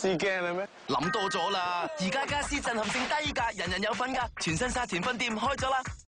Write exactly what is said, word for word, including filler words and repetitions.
斯驚你咩？ 諗多咗啦，而家家私震撼性低價，人人有份㗎，全新沙田分店開咗啦。